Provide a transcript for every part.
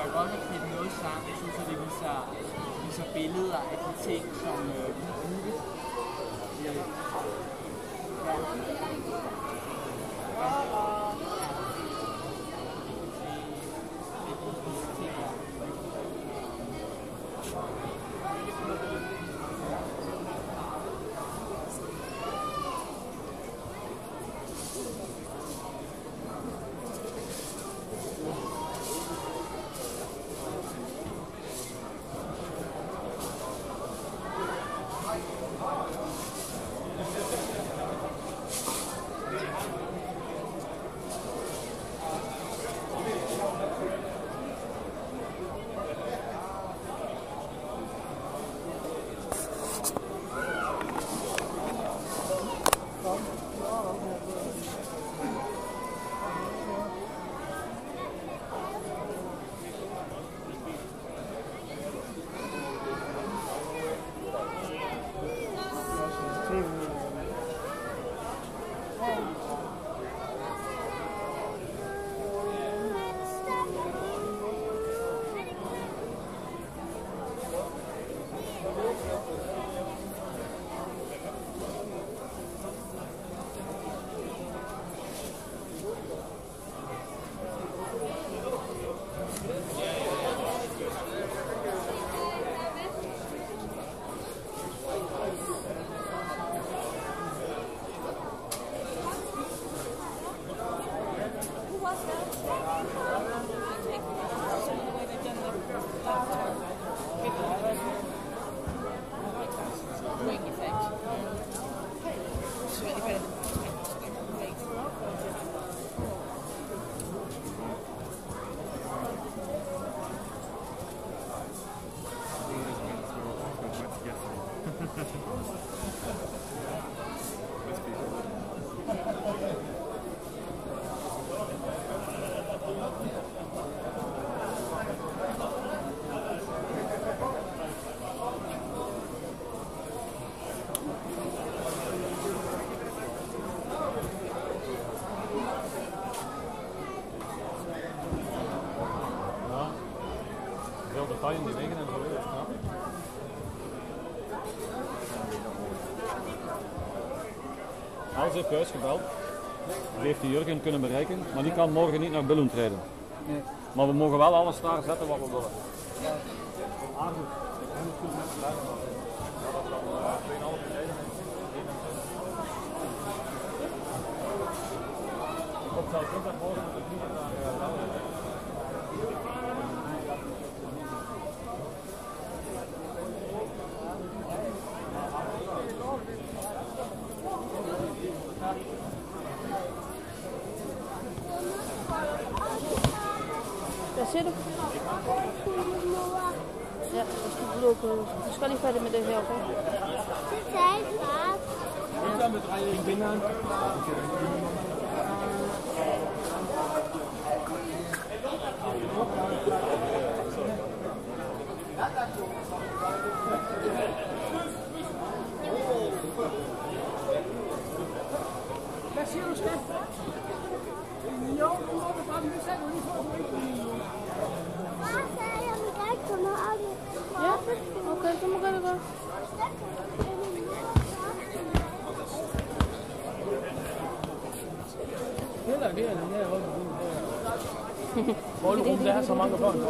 kan godt have knyttet noget sammen, så det viser billeder af de ting, som vi har bygget. In die wegen en zo weer. Als heeft thuis gebeld. Ze heeft die Jurgen kunnen bereiken, maar die kan morgen niet naar Billund rijden. Nee. Maar we mogen wel alles daar zetten wat we willen. Ja. Op zou ik dat morgen met het nieuwe naar Daar zit ik. Ja, dat is goed belopen. Dus kan niet verder met deze helpen. Dit zijn gaat. Ik ben met rijden binnen. Ja? Oké, dan moet ik wel. Heel weer, nee, hoor. Om daar zo mange van.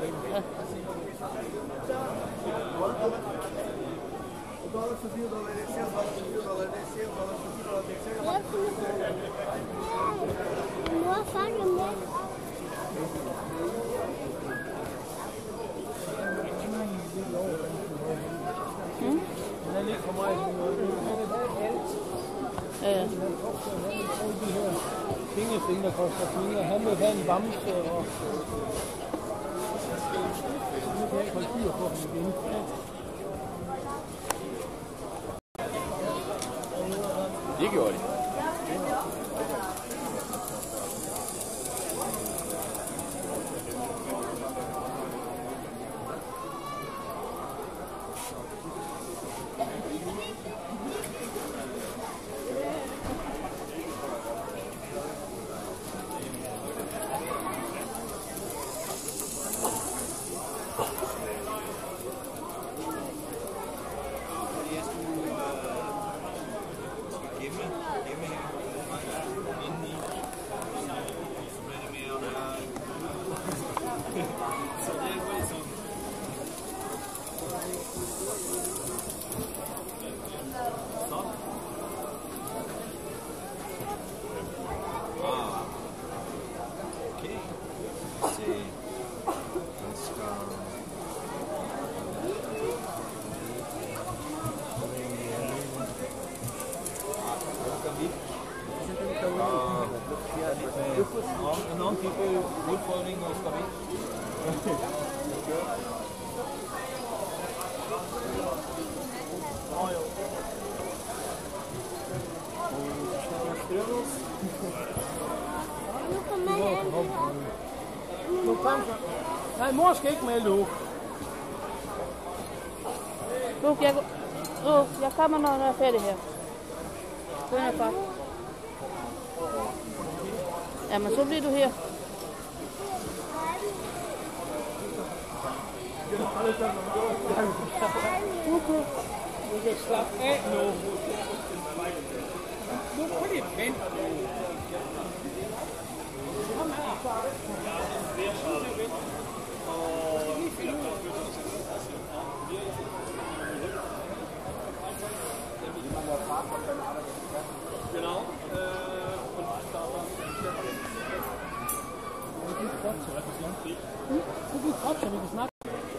Dat ligt voor mij Fingerfing, der koster Finger, han vil have en bamse og nu kan jeg ikke holde styr på ham igen. Det gjorde de. young people good following Skabi. Nu kommer jeg hen. Nu kom så. Nej, mor skal ikke med, Luke. Luke, jeg kommer, når jeg er færdig her. Gå ind herfra. Jamen, så bliver du her. Okay. Du kan slappe af nu. Nu prøv lige at vente. Genau. Du kan godt, så vi kan snakke.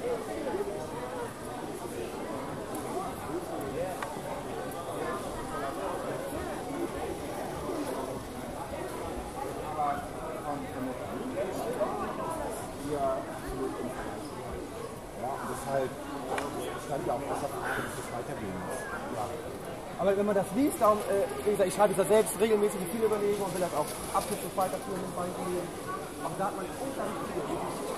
Deshalb stand ja auch außer Frage, dass es weitergehen muss. Ja. Aber wenn man das liest, darum, wie gesagt, ich schreibe es ja selbst regelmäßig viele Überlegungen und will das auch abschnittsweise weiterführen in meinen Kollegen. Auch da hat man unglaublich viele